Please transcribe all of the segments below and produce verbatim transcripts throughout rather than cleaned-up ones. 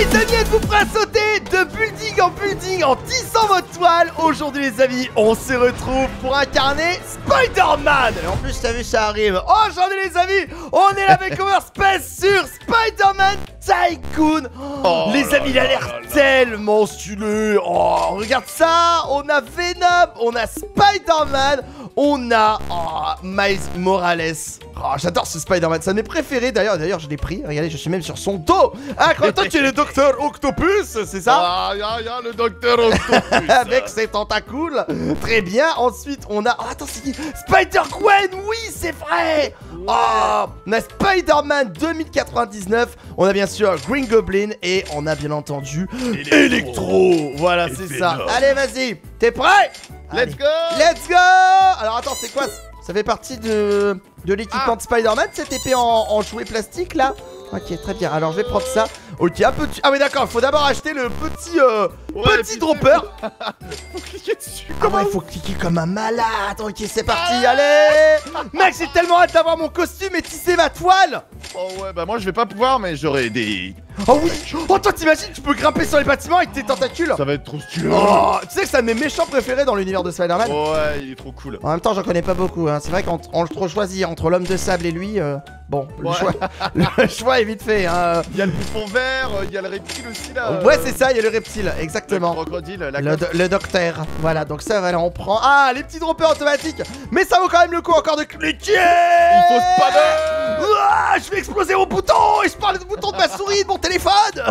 Les amis, êtes-vous prêts à sauter de building en building en tissant votre toile? Aujourd'hui les amis, on se retrouve pour incarner Spider-Man. Et en plus t'as vu ça arrive. Aujourd'hui les amis, on est là avec Overspace sur Spider-Man Tycoon. Oh, les amis, il a l'air tellement stylé. Oh, regarde ça. On a Venom, on a Spider-Man, on a oh, Miles Morales. Oh, j'adore ce Spider-Man, c'est un de mes préférés d'ailleurs. D'ailleurs, je l'ai pris. Regardez, je suis même sur son dos. Ah, quand toi, tu es le docteur Octopus, c'est ça? Ah, y'a, y'a le docteur Octopus. Avec ses tentacules. Très bien. Ensuite, on a. Oh, attends, c'est qui? Spider-Gwen. Oui, c'est vrai. Oh, on a Spider-Man deux mille quatre-vingt-dix-neuf. On a bien sûr Green Goblin. Et on a bien entendu Electro. Electro. Voilà, c'est ça. Allez, vas-y. T'es prêt? Let's Allez. go. Let's go. Alors, attends, c'est quoi? Ça fait partie de, de l'équipement ah. de Spider-Man, cette épée en, en jouet plastique là. Ok, très bien. Alors je vais prendre ça. Ok, un peu. Ah, oui, d'accord. Il faut d'abord acheter le petit, euh, ouais, petit dropper. Faut cliquer dessus. Ah, ouais, il faut cliquer comme un malade. Ok, c'est parti. Ah. Allez. Mec, j'ai tellement hâte d'avoir mon costume et tisser ma toile. Oh, ouais, bah moi je vais pas pouvoir, mais j'aurai des. Oh oui. Oh, toi, t'imagines, tu peux grimper sur les bâtiments avec tes tentacules. Ça va être trop stylé. Oh, tu sais que c'est un de mes méchants préférés dans l'univers de Spider-Man. Ouais, il est trop cool. En même temps, j'en connais pas beaucoup. Hein. C'est vrai qu'on trop choisi entre l'homme de sable et lui. Euh, bon, ouais. le, choix, le choix est vite fait. Hein. Il y a le bouffon vert, il y a le reptile aussi là. Euh... Ouais, c'est ça, il y a le reptile, exactement. Le crocodile, la le, do le docteur. Voilà, donc ça, voilà, on prend. Ah, les petits droppers automatiques. Mais ça vaut quand même le coup encore de cliquer. Il faut spammer. Ah, je vais exploser mon bouton. Et je parle du bouton de ma souris, de mon téléphone.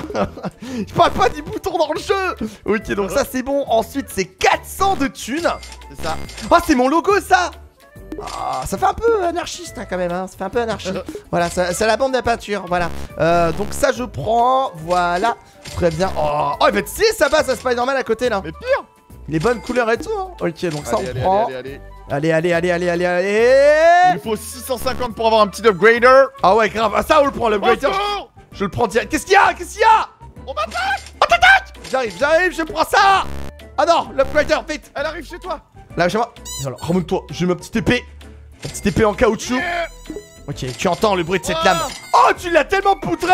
Je parle pas du bouton dans le jeu. Ok, donc ça c'est bon. Ensuite, c'est quatre cents de thunes. C'est ça. Oh, c'est mon logo ça. Ah, ça fait un peu anarchiste hein, quand même, hein. Ça fait un peu anarchiste. Voilà, c'est la bande de la peinture, voilà. Euh, donc ça je prends, voilà. Très bien. Oh, oh il va être stylé sa base à Spider-Man à côté là. Mais pire. Les bonnes couleurs et tout hein. Ok, donc ça allez, on allez, prend. allez, allez, allez, allez, allez, allez, allez, allez. Il faut six cent cinquante pour avoir un petit upgrader. Ah ouais, grave, ah, ça on le prend, l'upgrader. Je le prends direct. Qu'est-ce qu'il y a? Qu'est-ce qu'il y a? On m'attaque. On t'attaque. J'arrive, j'arrive, je prends ça. Ah non, l'upgrader, vite. Elle arrive chez toi. Là, chez moi. Alors, remonte-toi, j'ai ma petite épée. Ma petite épée en caoutchouc. Yeah. Ok, tu entends le bruit de cette oh. lame. Oh, tu l'as tellement poutré.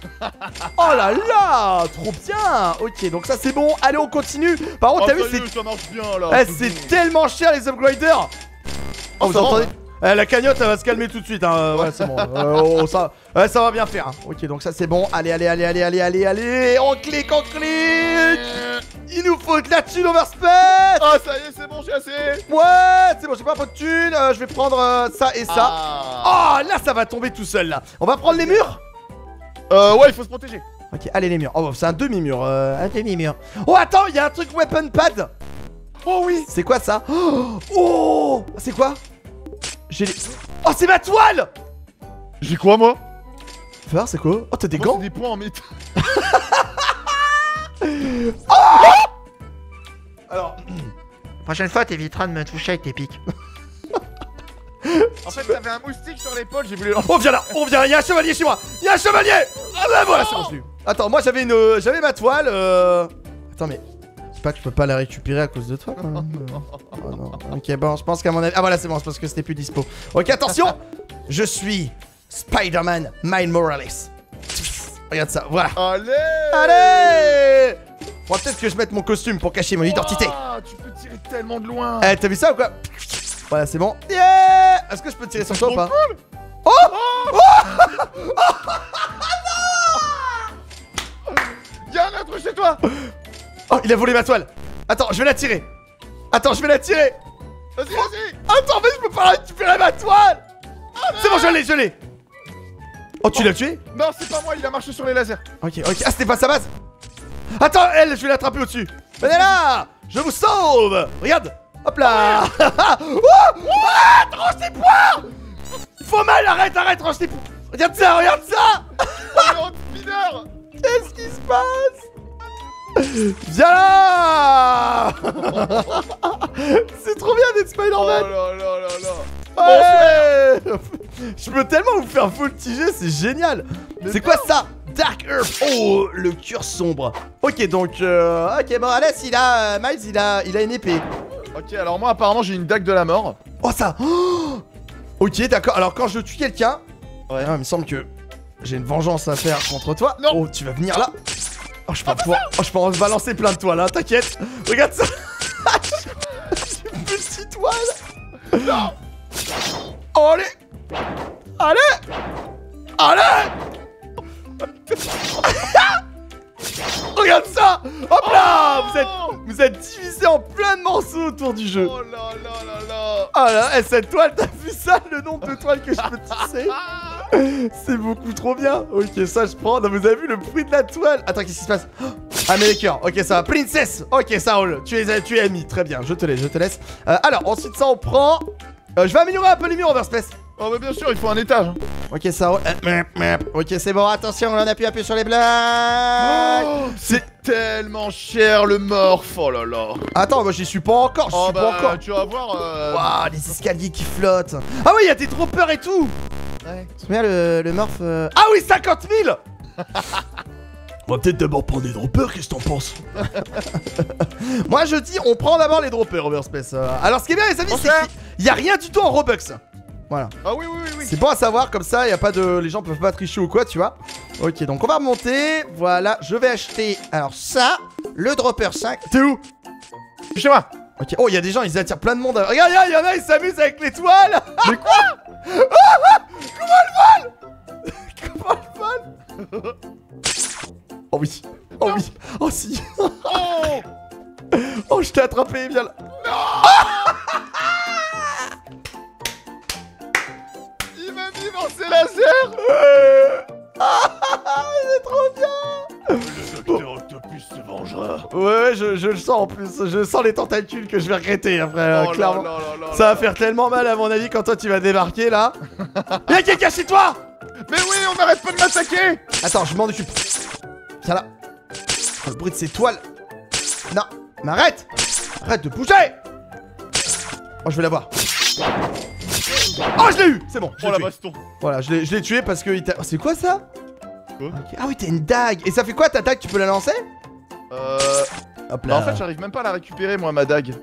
Oh là là, trop bien. Ok, donc ça c'est bon. Allez, on continue. Par contre, oh, t'as vu, c'est ça marche bien là. Eh, c'est tellement cher les upgraders. Oh, vous entendez? Eh, la cagnotte elle va se calmer tout de suite hein. Ouais, c'est bon. euh, oh, ça, ouais, ça va bien faire hein. Ok, donc ça c'est bon. Allez, allez, allez, allez, allez, allez, allez. On clique, on clique. Il nous faut de la thune Overspace. Ah, ça y est, c'est bon, j'ai assez. Ouais, c'est bon, j'ai pas trop de thune. euh, Je vais prendre euh, ça et ça. Ah. Oh, là ça va tomber tout seul là. On va prendre les murs. Euh, ouais, il faut se protéger. Ok, allez les murs. Oh, c'est un demi-mur. Euh, un demi-mur. Oh, attends, il y a un truc weapon pad. Oh oui. C'est quoi ça? Oh, c'est quoi? J'ai les... Oh, c'est ma toile. J'ai quoi moi? Fais voir, c'est quoi? Oh, t'as des gants? Des points en métal. Oh. Alors, la prochaine fois, t'éviteras de me toucher avec tes pics. En fait, t'avais un moustique sur l'épaule, j'ai voulu... On vient là, on vient, il y a un chevalier chez moi. Il y a un chevalier. Ah bah voilà, c'est bon, je l'ai eu. Attends, moi j'avais une... Euh, j'avais ma toile, euh... Attends, mais... C'est pas que je peux pas la récupérer à cause de toi, quand même. Oh, non. Ok, bon, je pense qu'à mon avis... Ah voilà, c'est bon, je pense que c'était plus dispo. Ok, attention. Je suis Spider-Man Miles Morales. Regarde ça, voilà. Allez. Allez. Faudra peut-être que je mette mon costume pour cacher mon identité. Ah, tu peux tirer tellement de loin. Eh, t'as vu ça ou quoi? Voilà, c'est bon. Yeah. Est-ce que je peux tirer sur toi ou pas? Cool. Oh, oh, oh, non. Y'a un autre chez toi. Oh, il a volé ma toile. Attends, je vais la tirer. Attends, je vais la tirer. Vas-y, vas-y. Attends, mais je peux pas récupérer ma toile. Oh, c'est bon, je l'ai, je l'ai. Oh, tu oh. l'as tué? Non, c'est pas moi, il a marché sur les lasers. Ok, ok. Ah, c'était pas sa base. Attends, elle, je vais l'attraper au-dessus. Venez là. Je vous sauve. Regarde. Hop là. Oh, oh, range tes points. Faut mal, arrête, arrête, range tes points. Regarde ça, regarde ça. Oh, spinner. Qu'est-ce qui se passe? Viens là. C'est trop bien d'être Spider-Man. Oh là là là là. Ouais. Je peux tellement vous faire voltiger, c'est génial. C'est quoi ça? Dark Earth. Oh, le cœur sombre. Ok, donc euh, ok, bon, Alès, il a euh, Miles, il a, il a une épée. Ok, alors moi apparemment j'ai une dague de la mort. Oh ça. Oh. Ok, d'accord. Alors quand je tue quelqu'un, ouais, ah, il me semble que j'ai une vengeance à faire contre toi. Non. Oh, tu vas venir là. Oh, je peux pouvoir... oh, je peux en balancer plein de toiles, hein, t'inquiète. Regarde ça. J'ai une petite toile. Non. Oh, allez. Allez. Allez. Regarde ça. Hop là. Vous êtes, vous êtes divisés en plein de morceaux autour du jeu. Oh là là là là. Ah là, et cette toile, t'as vu ça, le nombre de toiles que je peux tisser? C'est beaucoup trop bien. Ok, ça je prends. Non, vous avez vu le bruit de la toile? Attends, qu'est-ce qui se passe? Ah, mais les cœurs. Ok, ça va. Princess. Ok, ça roule. Tu es, tu es ami. Très bien. Je te laisse, je te laisse. Euh, alors, ensuite, ça, on prend. Euh, je vais améliorer un peu les murs en Overspace. Oh, bah bien sûr, il faut un étage. Ok, ça roule. Euh, ok, c'est bon. Attention, on appuie, appuie sur les blagues. Oh, c'est tellement cher le morph. Oh là là. Attends, moi j'y suis pas encore. Je Oh suis bah, pas encore. tu vas voir. Euh... Waouh, les escaliers qui flottent. Ah oui, il y a des droppers et tout. Ouais. Tu te souviens le, le morph euh... Ah oui, cinquante mille. On va peut-être d'abord prendre les droppers, qu'est-ce que t'en penses? Moi je dis, on prend d'abord les droppers, Overspace. Alors ce qui est bien les amis, c'est qu'il y a rien du tout en Robux. Voilà. Ah oui, oui, oui, oui. C'est bon à savoir, comme ça, y a pas de... les gens peuvent pas tricher ou quoi, tu vois. Ok, donc on va remonter. Voilà, je vais acheter, alors ça, le dropper cinq. T'es où? Chez moi. Ok, oh, il y a des gens, ils attirent plein de monde. Regarde, regarde, il y en a, ils s'amusent avec l'étoile. Mais quoi? Comment elle vole? Comment elle vole? Oh oui. Oh oui. Oh si. Oh. Oh, je t'ai attrapé, viens là. Il m'a mis dans ses lasers. Euh... Ah, c'est trop bien. Le docteur Octopus se vengera. Ouais, je, je le sens en plus. Je sens les tentacules que je vais regretter après, Oh là clairement. là là là Ça va là. faire tellement mal à mon avis quand toi tu vas débarquer là. Y'a quelqu'un chez toi? Mais oui, on n'arrête pas de m'attaquer. Attends, je m'en occupe. Viens là. Oh, le bruit de ces toiles. Non, mais arrête. Arrête de bouger. Oh, je vais l'avoir. Oh, je l'ai eu. C'est bon. je Oh l'ai la tué. baston. Voilà, je l'ai je l'ai tué parce que il t'a... Oh, c'est quoi ça? Quoi? Ok. Ah oui, t'as une dague. Et ça fait quoi ta dague? Tu peux la lancer? Euh... Hop Bah là. en fait j'arrive même pas à la récupérer moi ma dague.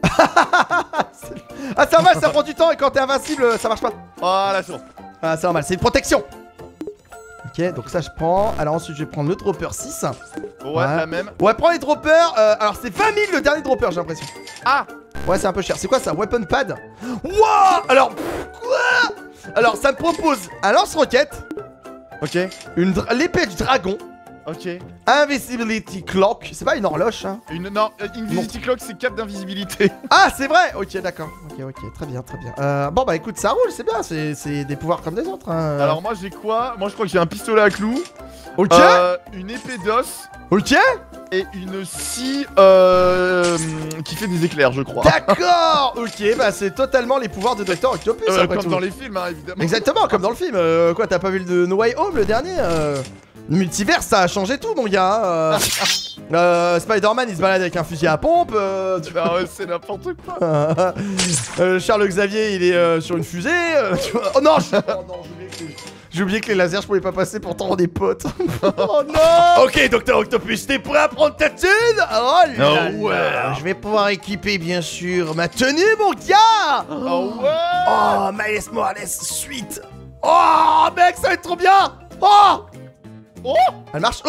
Ah, c'est normal, ça prend du temps et quand t'es invincible, ça marche pas. Voilà c'est bon. Ah, c'est normal, c'est une protection. Ok, donc ça je prends. Alors ensuite je vais prendre le dropper six. Ouais, Ouais. la même. Ouais, prends les droppers. euh, alors c'est vingt mille le dernier dropper, j'ai l'impression. Ah. Ouais, c'est un peu cher. C'est quoi ça? Weapon pad? Wouah. Alors, quoi? Alors ça me propose un lance-roquette. Ok. Une dra- l'épée du dragon. Ok. Invisibility clock. C'est pas une horloge, hein? Une... Non, euh, Invisity Clock c'est cap d'invisibilité. Ah, c'est vrai. Ok, d'accord. Ok, ok, très bien, très bien. Euh, bon bah écoute, ça roule, c'est bien. C'est c'est des pouvoirs comme des autres. Hein. Alors moi j'ai quoi? Moi je crois que j'ai un pistolet à clous. Ok. Euh, une épée d'os. Ok. Et une scie euh, qui fait des éclairs je crois. D'accord. Ok, bah c'est totalement les pouvoirs de docteur Octopus. Euh, après comme tout. dans les films hein, évidemment. Exactement, comme dans le film. Euh, quoi, t'as pas vu le de No Way Home le dernier? euh... Le multivers, ça a changé tout, mon gars. hein, euh... euh, Spider-Man, il se balade avec un fusil à pompe. Euh... tu vois. Ah ouais, c'est n'importe quoi. euh, Charles Xavier, il est euh, sur une fusée. euh, tu vois. Oh non, je... oh, non j'ai oublié que les... j'ai oublié que les lasers, je pouvais pas passer, pourtant on est potes. Oh non. Ok, docteur Octopus, t'es prêt à prendre ta thune? Oh là Oh ouais. là. Je vais pouvoir équiper, bien sûr, ma tenue, mon gars. Oh ouais. Oh, Miles Morales, suite. Oh, mec, ça va être trop bien. Oh. Oh. Elle marche.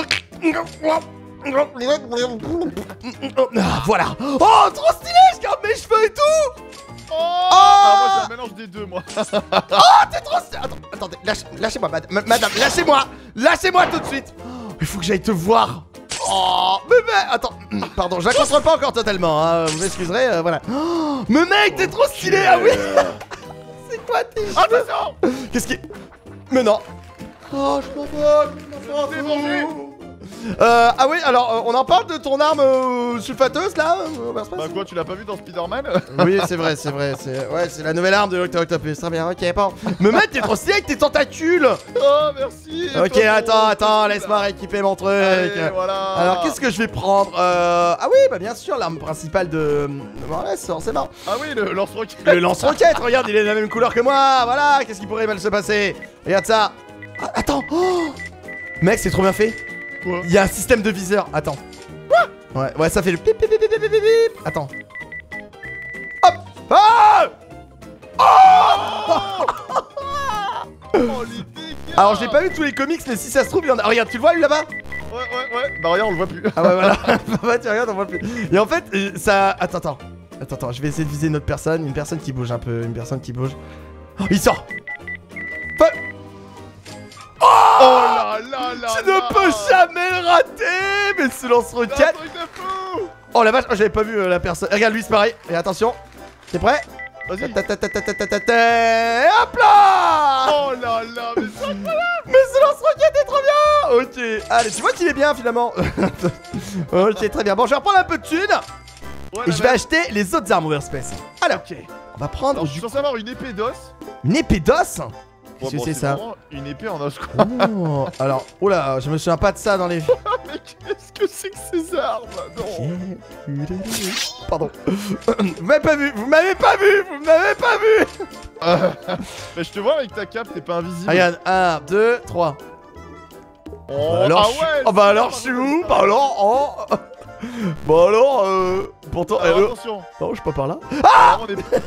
Ah, voilà. Oh, trop stylé. Je garde mes cheveux et tout. Oh, ah, moi j'ai un mélange des deux moi. Oh, t'es trop stylé. Attends, attendez, lâche, lâchez-moi, madame, madame, lâchez-moi. Lâchez-moi tout de suite. Oh, il faut que j'aille te voir. Oh, mais mec, attends, pardon, je la contrôle pas encore totalement, hein. Vous m'excuserez, euh, voilà. Oh, mais mec, t'es trop stylé, ah oui. C'est quoi tes cheveux? Attention. Qu'est-ce qui... Mais non. Oh, je m'en fous, je m'en fous. Euh, ah oui, alors, euh, on en parle de ton arme euh, sulfateuse, là euh, Bah quoi, tu l'as pas vu dans Spider-Man? Oui, c'est vrai, c'est vrai, c'est... Ouais, c'est la nouvelle arme de Docteur Octopus, très bien, ok, bon. Mais mec, t'es trop stylé avec tes tentacules. Oh, merci. Ok, attends, attends, laisse-moi rééquiper mon truc. Allez, voilà. Alors, qu'est-ce que je vais prendre euh... Ah oui, bah bien sûr, l'arme principale de... Ouais, c'est forcément. Ah oui, le lance-roquette. Le lance-roquette, regarde, il est de la même couleur que moi, voilà, qu'est-ce qui pourrait mal se passer? Regarde ça. Ah, attends, oh mec, c'est trop bien fait. Quoi? Il y a un système de viseur, attends. Quoi? Ouais, ouais, ça fait le pip pip pip pip pip pip pip. Attends. Hop. Ah oh Oh, les dégâts. Alors, j'ai pas vu tous les comics, mais si ça se trouve, il y en a... Oh, regarde, tu le vois, lui, là-bas? Ouais, ouais, ouais. Bah regarde, on le voit plus. Ah ouais, voilà. Bah tu regardes, on voit plus. Et en fait, euh, ça... Attends, attends. Attends, attends, je vais essayer de viser une autre personne. Une personne qui bouge un peu. Une personne qui bouge. Oh, il sort. Fa... Oh, Oh là là là tu ne peux jamais le rater. Mais ce lance-roquette. Oh la vache, oh, j'avais pas vu euh, la personne. Regarde, lui c'est pareil. Et attention. T'es prêt? Vas-y. Ta ta ta ta ta ta ta ta. Et hop là. Oh là là, mais ça... Mais ce lance-roquette est trop bien. Ok. Allez, tu vois qu'il est bien finalement. Ok, très bien. Bon, je vais reprendre un peu de thunes. Ouais, Et la je vais merde. acheter les autres armes Overspace. Alors, Ok. on va prendre Alors, je suis censé avoir une épée d'os. une épée d'os. Ouais, Qu'est-ce que bon, c'est ça? vraiment une épée en os, quoi. Oh, alors, oh là, je me souviens pas de ça dans les... Mais qu'est-ce que c'est que ces armes? Non. Pardon. Vous m'avez pas vu, vous m'avez pas vu, vous m'avez pas vu. Mais je te vois avec ta cape, t'es pas invisible. Regarde, un, deux, trois. Oh, Bah alors, ah je- ouais. oh bah alors, je suis où? Bah alors, oh. Bah alors, euh... Pourtant, Alors, euh... attention. Non, je suis pas par là. Alors, on est-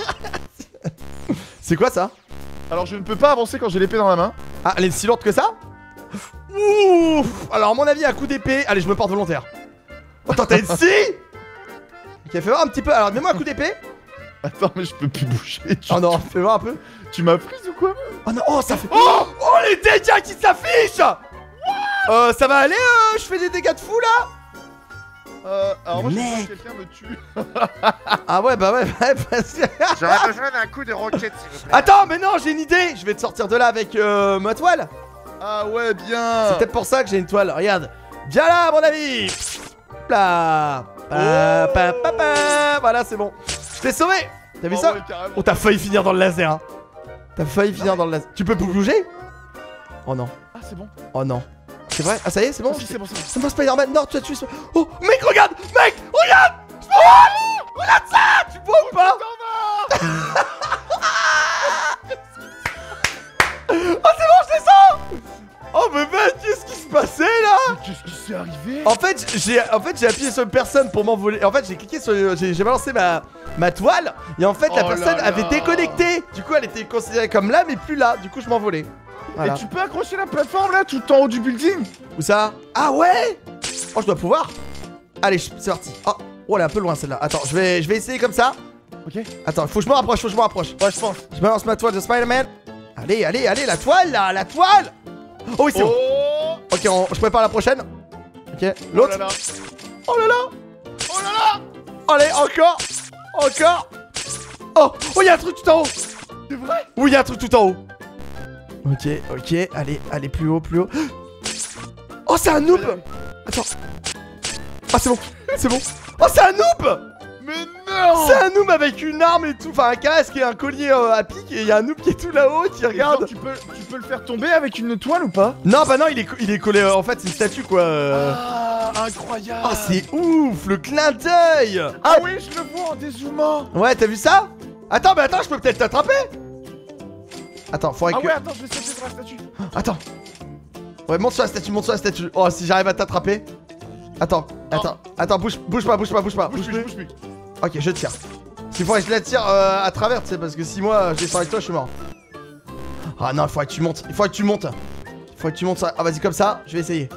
C'est quoi ça? Alors, je ne peux pas avancer quand j'ai l'épée dans la main. Ah, elle est si lourde que ça? Ouf. Alors, à mon avis, un coup d'épée. Allez, je me porte volontaire. Attends, t'as une scie? Ok, fais voir un petit peu. Alors, mets-moi un coup d'épée. Attends, mais je peux plus bouger. Tu, Oh non, fais voir un peu. tu m'as prise ou quoi? Oh non, oh, ça fait. Oh, oh les dégâts qui s'affichent. Euh, ça va aller, euh, je fais des dégâts de fou là? Euh, alors moi, je Mec. veux que quelqu'un me tue. Ah ouais, bah ouais, ouais, parce que... J'aurais besoin d'un coup de roquette, s'il vous plaît. Attends, mais non, j'ai une idée. Je vais te sortir de là avec euh, ma toile. Ah ouais, bien. C'est peut-être pour ça que j'ai une toile. Regarde. Viens là, mon ami. Hop là. Pa, pa, pa, pa. Voilà, c'est bon. Je t'ai sauvé. T'as vu Oh ça? ouais, carrément. Oh, t'as failli finir dans le laser. Hein. T'as failli finir dans le laser. Tu peux plus bouger? Oh non. Ah, c'est bon. Oh non. C'est vrai? Ah, ça y est, c'est bon? Si, c'est bon, c'est bon. Oh non, Spider-Man, non, tu as tué ce... Oh, mec, regarde! Mec, regarde! Je me regarde ça! Tu vois ou pas? Oh, c'est bon, je descends! Oh, mais mec, qu'est-ce qui se passait là? Mais qu'est-ce qui s'est arrivé? En fait, j'ai en fait, j'ai appuyé sur une personne pour m'envoler. En fait, j'ai cliqué sur... J'ai j'ai balancé ma... ma toile. Et en fait, la Oh là personne avait là. déconnecté. Du coup, elle était considérée comme là, mais plus là. Du coup, je m'envolais. Voilà. Et tu peux accrocher la plateforme là, tout en haut du building? Où ça? Ah ouais? Oh, je dois pouvoir. Allez, je- c'est parti. Oh, oh, elle est un peu loin celle-là. Attends, je vais, je vais essayer comme ça. Ok. Attends, faut que je me rapproche, faut que je me rapproche. Ouais, je pense. Je balance ma toile de Spider-Man. Allez, allez, allez, la toile là, la toile. Oh oui, c'est bon. Oh. Ok, on- je prépare la prochaine. Ok, Oh là l'autre. là. Oh là là. Oh là là. Allez, encore. Encore. Oh, oh, il y a un truc tout en haut. C'est vrai? Oui, il y a un truc tout en haut. Ok, ok, allez, allez, plus haut, plus haut. Oh, c'est un noob. Attends. Ah, c'est bon, c'est bon. Oh, c'est un noob. Mais non. C'est un noob avec une arme et tout, enfin un casque et un collier euh, à pic, et il y a un noob qui est tout là-haut qui Et regarde. genre, tu peux, tu peux le faire tomber avec une toile ou pas? Non, bah non, il est, co- il est collé, euh, en fait c'est une statue quoi. euh. Ah, incroyable. Oh, c'est ouf, le clin d'œil. Ah oui, je le vois en dézoomant. Ouais, t'as vu ça? Attends, mais attends, je peux peut-être t'attraper. Attends, faudrait Ah que... ouais, attends, je vais sauter sur la statue. Attends. Ouais, monte sur la statue, monte sur la statue. Oh, si j'arrive à t'attraper. Attends, attends, attends, bouge, bouge pas, bouge pas, bouge pas. Bouge plus, plus. bouge plus. Ok, je tire. Il faudrait que je la tire euh, à travers, tu sais, parce que si moi je descends avec toi, je suis mort. Ah non, il faudrait que tu montes. Il faudrait que tu montes. Il faudrait que tu montes ça. Ah, vas-y, comme ça, je vais essayer.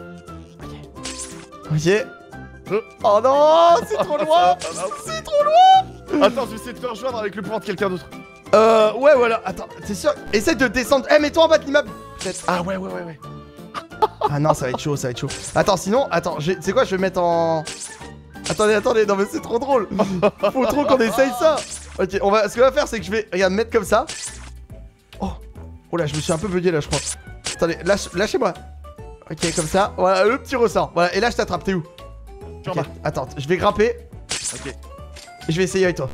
Ok. Ok. Oh non, c'est trop loin. C'est trop loin. Attends, je vais essayer de te rejoindre avec le pouvoir de quelqu'un d'autre. Euh, ouais, voilà. Attends, t'es sûr? Essaye de descendre. Eh, mets-toi en bas de l'immeuble. Peut-être. Ah ouais, ouais, ouais, ouais. Ah non, ça va être chaud, ça va être chaud. Attends, sinon, attends, tu sais quoi, je vais mettre en... Attendez, attendez, non mais c'est trop drôle. Faut trop qu'on essaye ça. Ok, on va... ce qu'on va faire, c'est que je vais, regarde, mettre comme ça. Oh, oh là, je me suis un peu bugué là, je crois. Attendez, lâche, lâchez-moi. Ok, comme ça, voilà, le petit ressort. Voilà, et là, je t'attrape, t'es où? Tu en Ok, bas. attends, je vais grimper. Ok. Et je vais essayer avec toi.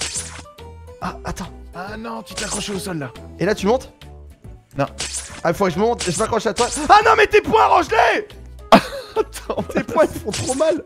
Ah, attends. Ah non, tu t'es accroché au sol là. Et là, tu montes? Non. Ah, il faut que je monte, je m'accroche à toi. Ah non, mais tes poings, range-les. Attends, Tes poings, ils font trop mal.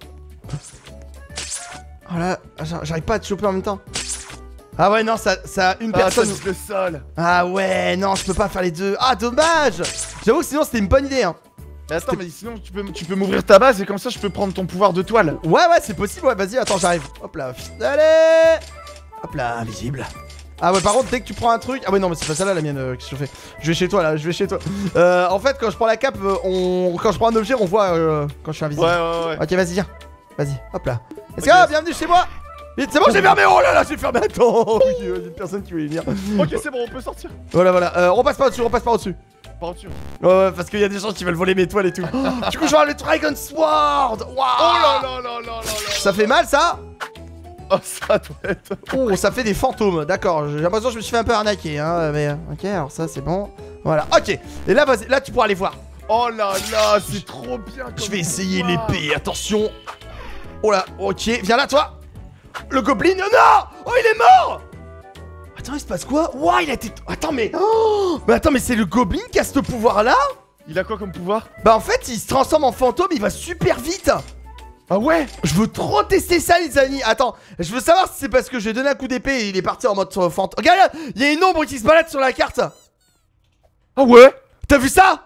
Oh là, j'a- j'arrive pas à te choper en même temps. Ah ouais, non, ça, ça une ah, ça personne. touche le sol. Ah ouais, non, je peux pas faire les deux. Ah, dommage. J'avoue que sinon, c'était une bonne idée, hein. Mais attends, mais sinon tu peux, tu peux m'ouvrir ta base et comme ça je peux prendre ton pouvoir de toile. Ouais, ouais, c'est possible, ouais, vas-y, attends, j'arrive. Hop là, allez. Hop là, invisible. Ah ouais, par contre, dès que tu prends un truc. Ah ouais, non, mais c'est pas celle-là la mienne euh, que je fais. Je vais chez toi là, je vais chez toi. Euh, en fait, quand je prends la cape, euh, on... quand je prends un objet, on voit euh, quand je suis invisible. Ouais, ouais, ouais. Ok, vas-y, viens. Vas-y, hop là. Est-ce Ok. que bienvenue chez moi? Vite, c'est bon, j'ai fermé. Oh là là, j'ai fermé. Attends, il y a une personne qui voulait venir. Ok, c'est bon, on peut sortir. Voilà, voilà. Euh, on passe pas au-dessus, on passe pas au-dessus. Par dessus. Ouais, ouais, parce qu'il y a des gens qui veulent voler mes toiles et tout. Oh, du coup, je vais avoir le Dragon Sword. Waouh. Oh là là là là là là. Ça fait mal, ça? Oh, ça doit être. Oh, ça fait des fantômes, d'accord. J'ai l'impression que je me suis fait un peu arnaquer, hein. Mais ok, alors ça, c'est bon. Voilà, ok. Et là, vas-y, là, tu pourras aller voir. Oh là là, c'est trop bien. Comme Je vais essayer pouvoir. l'épée, attention. Oh là, ok, viens là, toi. Le gobelin, non, non. Oh, il est mort. Attends, il se passe quoi? Ouah, il a été... Attends, mais... Oh, mais attends, mais c'est le gobelin qui a ce pouvoir-là? Il a quoi comme pouvoir? Bah, en fait, il se transforme en fantôme, il va super vite. Ah ouais. Je veux trop tester ça, les amis. Attends, je veux savoir si c'est parce que j'ai donné un coup d'épée et il est parti en mode euh, fantôme. Regarde, il y a une ombre qui se balade sur la carte. Ah ouais. T'as vu ça?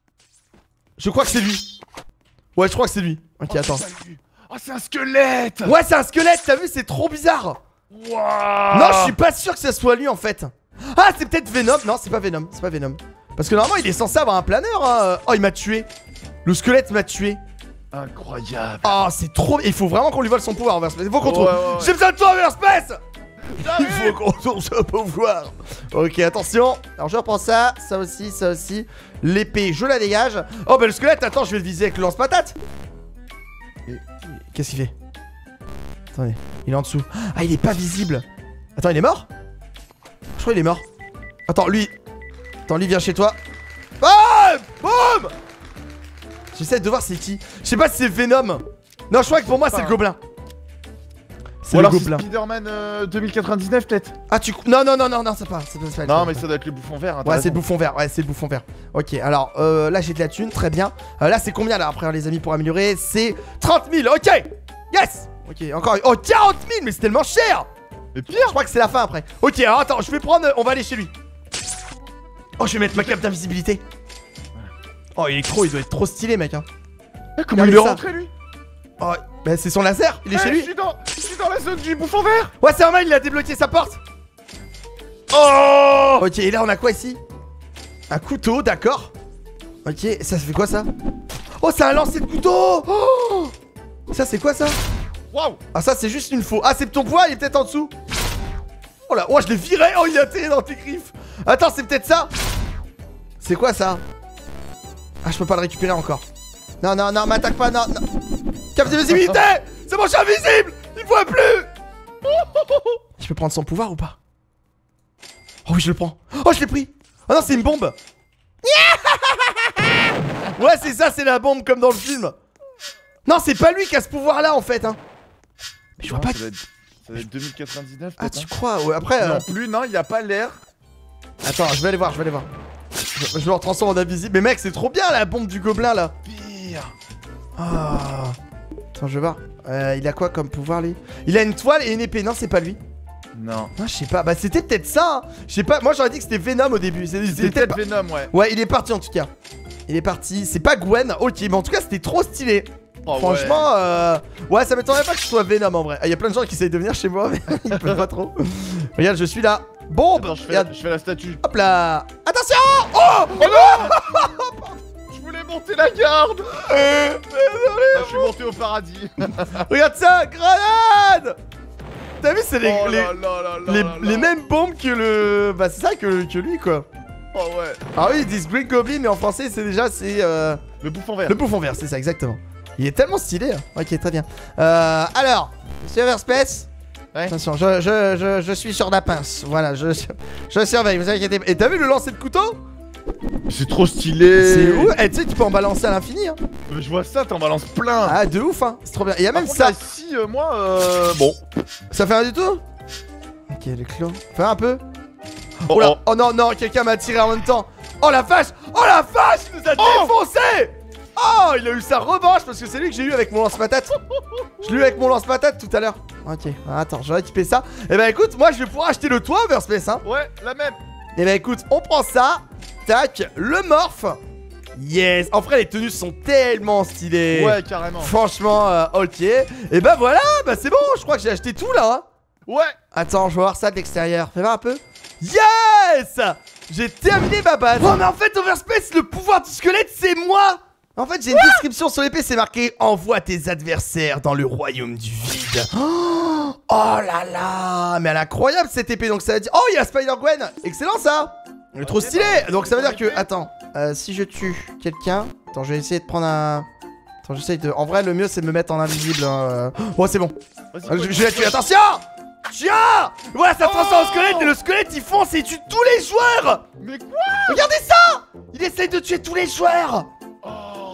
Je crois que c'est lui. Ouais, je crois que c'est lui. Ok, Oh, attends. Oh, c'est un squelette. Ouais, c'est un squelette, t'as vu, c'est trop bizarre. Waouh. Non, je suis pas sûr que ce soit lui en fait. Ah, c'est peut-être Venom. Non, c'est pas Venom, c'est pas Venom. Parce que normalement, il est censé avoir un planeur. Hein. Oh, il m'a tué. Le squelette m'a tué. Incroyable. Oh, c'est trop. Il faut vraiment qu'on lui vole son pouvoir, Overspace. Il faut qu'on Ouais, trouve. ouais, ouais. J'ai besoin de toi, Overspace. Il J'arrive. faut qu'on trouve ce pouvoir. Ok, attention. Alors, je reprends ça, ça aussi, ça aussi. L'épée, je la dégage. Oh, bah le squelette, attends, je vais le viser avec le lance-patate. Qu'est-ce qu'il fait? Attendez, il est en dessous. Ah, il est pas visible. Attends, il est mort? Je crois qu'il est mort. Attends, lui. Attends, lui vient chez toi. Ah, boum. J'essaie de voir c'est qui. Je sais pas si c'est Venom. Non, je crois que pour moi c'est le gobelin. C'est Ou le alors c'est gobelin. Spider-Man euh, deux mille quatre-vingt-dix-neuf peut-être. Ah, tu. Non, non, non, non, non, c'est pas. C'est pas, c'est pas Non le mais gobelin. ça doit être le bouffon vert. Hein, Ouais, c'est le bouffon vert. Ouais, c'est le bouffon vert. Ok, alors euh, là j'ai de la thune, très bien. Euh, là c'est combien là après les amis pour améliorer? C'est trente mille. Ok. Yes. Ok, encore. Oh, quarante mille, mais c'est tellement cher. Et pire. Je crois que c'est la fin après. Ok, alors attends, je vais prendre. On va aller chez lui. Oh, je vais mettre ma cape d'invisibilité. Oh, il est trop, il doit être trop stylé, mec. Hein. Comment Regardez il est ça. rentré lui? Oh, bah c'est son laser, il est Eh, chez Je lui. suis dans, je suis dans la zone du bouffon vert. Ouais, c'est normal, il a débloqué sa porte. Oh. Ok, et là on a quoi ici? Un couteau, d'accord. Ok, ça fait quoi ça? Oh, c'est un lancer de couteau. Oh, ça c'est quoi ça? Waouh. Ah, ça c'est juste une faux. Ah, c'est ton poids, il est peut-être en dessous. Oh là, oh, je l'ai viré. Oh, il a atterri dans tes griffes. Attends, c'est peut-être ça. C'est quoi ça? Ah, je peux pas le récupérer encore. Non, non, non, m'attaque pas, non, non. Cap de visibilité. C'est bon, je suis invisible. Il voit plus. Je peux prendre son pouvoir ou pas? Oh oui, je le prends. Oh, je l'ai pris. Oh non, c'est une bombe. Ouais, c'est ça, c'est la bombe comme dans le film. Non, c'est pas lui qui a ce pouvoir là en fait, hein. Mais je vois Non, pas. Ça doit être, ça doit être deux mille quatre-vingt-dix-neuf Ah, peut-être. tu crois? Ouais, après. hein. euh, Non plus, non, il a pas l'air. Attends, je vais aller voir, je vais aller voir. Je, je me retransforme en invisible. Mais mec, c'est trop bien la bombe du gobelin là. Pire. Ah. Attends, je vais voir. Euh, il a quoi comme pouvoir lui? Il a une toile et une épée. Non, c'est pas lui. Non. Non, je sais pas. Bah, c'était peut-être ça. Hein. Je sais pas. Moi, j'aurais dit que c'était Venom au début. C'est C'est peut-être peut-être pas... Venom, ouais. Ouais, il est parti en tout cas. Il est parti. C'est pas Gwen. Ok, mais en tout cas, c'était trop stylé. Oh, Franchement, ouais. euh... ouais, ça m'étonnerait pas que ce soit Venom en vrai. Il y a plein de gens qui essayent de venir chez moi, mais ils peuvent pas trop. Regarde, je suis là. Bombe. Attends, je fais, Regarde. la, je fais la statue. Hop là. Attention. Oh, oh non. Je voulais monter la garde. Euh, Ah, je suis monté au paradis. Regarde ça, grenade. T'as vu, c'est les, Oh les, là là là là les, là les là. mêmes bombes que le... Bah c'est ça que, que lui quoi. Oh ouais. Ah oui, ils disent Green Goblin, mais en français c'est déjà c'est euh, Le bouffon vert. le bouffon vert, c'est ça exactement. Il est tellement stylé. Hein. Ok, très bien. Euh, alors, Monsieur Overspace. Ouais. Attention, je, je, je, je suis sur la pince. Voilà, je, je surveille, vous inquiétez pas. Et t'as vu le lancer de couteau? C'est trop stylé. C'est où? Eh, tu sais, tu peux en balancer à l'infini. Hein. Euh, Je vois ça, t'en balances plein. Ah, de ouf, hein. C'est trop bien. Il y a Par même contre, ça. là, si euh, moi, euh... bon. Ça fait rien du tout? Ok, le clos. Fais un peu. Oh, Oh là. oh. Oh non, non, quelqu'un m'a tiré en même temps. Oh la vache. Oh la vache, il nous a Oh. défoncé. Oh, il a eu sa revanche parce que c'est lui que j'ai eu avec mon lance-patate. Je l'ai eu avec mon lance-patate tout à l'heure. Ok, attends, je vais récupérer ça. Et bah écoute, moi je vais pouvoir acheter le toit Overspace, hein. Ouais, la même. Et bah écoute, on prend ça. Tac, le morph. Yes. En vrai, les tenues sont tellement stylées. Ouais, carrément. Franchement, euh, ok. Et bah voilà, bah c'est bon, je crois que j'ai acheté tout là. Hein. Ouais. Attends, je vais voir ça de l'extérieur. Fais voir un peu. Yes! J'ai terminé ma base. Oh mais en fait Overspace, le pouvoir du squelette c'est moi. En fait j'ai une description sur l'épée, c'est marqué: envoie tes adversaires dans le royaume du vide. Oh, oh là là. Mais elle est incroyable cette épée. Donc ça veut dire... Oh il y a Spider-Gwen. Excellent ça. Il est trop stylé. Donc ça veut dire que... Attends, euh, si je tue quelqu'un... Attends, je vais essayer de prendre un... Attends, j'essaye de... En vrai le mieux c'est de me mettre en invisible hein. Oh c'est bon. Je, je vais la tuer, attention. Tiens! Voilà, ça transforme en squelette et le squelette il fonce et il tue tous les joueurs! Mais quoi? Regardez ça! Il essaye de tuer tous les joueurs! Oh,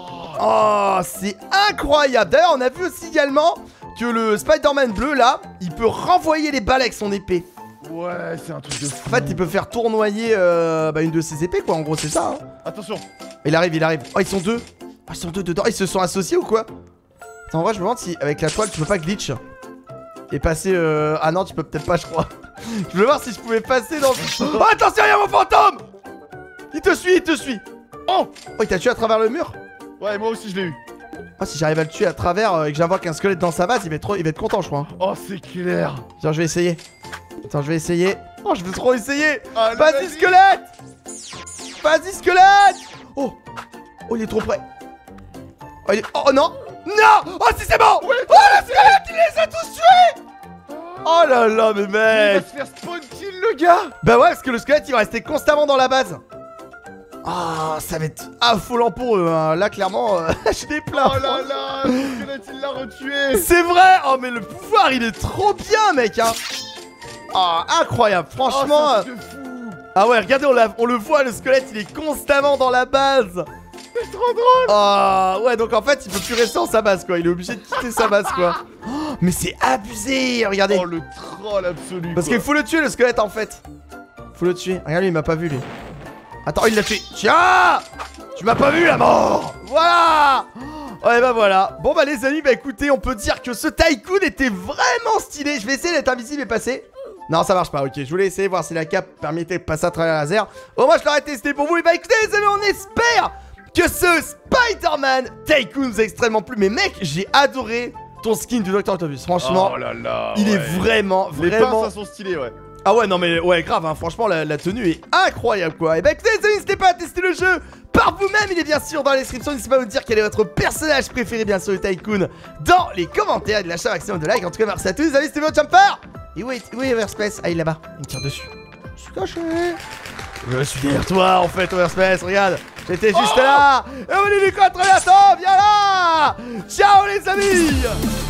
oh c'est incroyable! D'ailleurs, on a vu aussi également que le Spider-Man bleu là, il peut renvoyer les balles avec son épée. Ouais, c'est un truc de fou. En fait, il peut faire tournoyer euh, bah, une de ses épées, quoi. En gros, c'est ça. Hein. Attention! Il arrive, il arrive. Oh, ils sont deux! Oh, ils sont deux dedans. Ils se sont associés ou quoi? Attends, en vrai, je me demande si avec la toile tu peux pas glitch. Et passer euh... Ah non tu peux peut-être pas je crois. Je veux voir si je pouvais passer dans... Oh attention il y a mon fantôme. Il te suit, il te suit. Oh, oh il t'a tué à travers le mur. Ouais moi aussi je l'ai eu. Oh si j'arrive à le tuer à travers euh, et que j'invoque un squelette dans sa base, il va être, trop... il va être content je crois. Oh c'est clair. Genre je vais essayer. Attends je vais essayer. Oh je veux trop essayer. Allez, Vas-y vas-y. squelette. Vas-y squelette. Oh. Oh il est trop près. Oh, il est... oh non. Non. Oh si c'est bon. Ouais, oh le squelette il les a tous tués. Oh là là mais Il va mec. se faire spawn kill le gars. Bah ouais parce que le squelette il va rester constamment dans la base. Ah oh, ça va être affolant pour eux hein. Là clairement euh, je les plains. Oh là là, le squelette il l'a retué. C'est vrai. Oh mais le pouvoir il est trop bien mec hein. Ah oh, incroyable franchement. Oh, c'est un truc de fou. Ah ouais regardez on, la... on le voit le squelette il est constamment dans la base. C'est trop drôle. Ah oh, ouais donc en fait il peut plus rester en sa base quoi. Il est obligé de quitter sa base quoi. Oh, mais c'est abusé regardez. Oh le troll absolu. Parce quoi. qu'il faut le tuer le squelette en fait. Faut le tuer. Regarde lui il m'a pas vu lui. Attends il l'a tué. Tiens. Tu m'as pas vu la mort. Voilà. Ouais bah voilà. Bon bah les amis bah écoutez on peut dire que ce tycoon était vraiment stylé. Je vais essayer d'être invisible et passer. Non ça marche pas ok. Je voulais essayer voir si la cape permettait de passer à travers la laser. Au moins je l'aurais testé pour vous. Et bah écoutez les amis on espère que ce Spider-Man Tycoon vous a extrêmement plu. Mais mec j'ai adoré ton skin du docteur Octopus. Franchement oh là là, il ouais. est vraiment Les vraiment pinces sont stylées ouais. Ah ouais non mais ouais grave hein, franchement la, la tenue est incroyable quoi. Et bah écoutez les amis n'hésitez pas à tester le jeu par vous-même, il est bien sûr dans la description. N'hésitez pas à vous dire quel est votre personnage préféré bien sûr le Tycoon dans les commentaires et de lâcher un maximum de likes. En tout cas merci à tous les amis, c'était votre Jumper. Et où est, où est Overspace? Ah il est là-bas, il me tire dessus. Je suis caché. Je suis derrière toi en fait Overspace, regarde. J'étais juste oh là. Et on est du coup à très bientôt, viens là. Ciao les amis.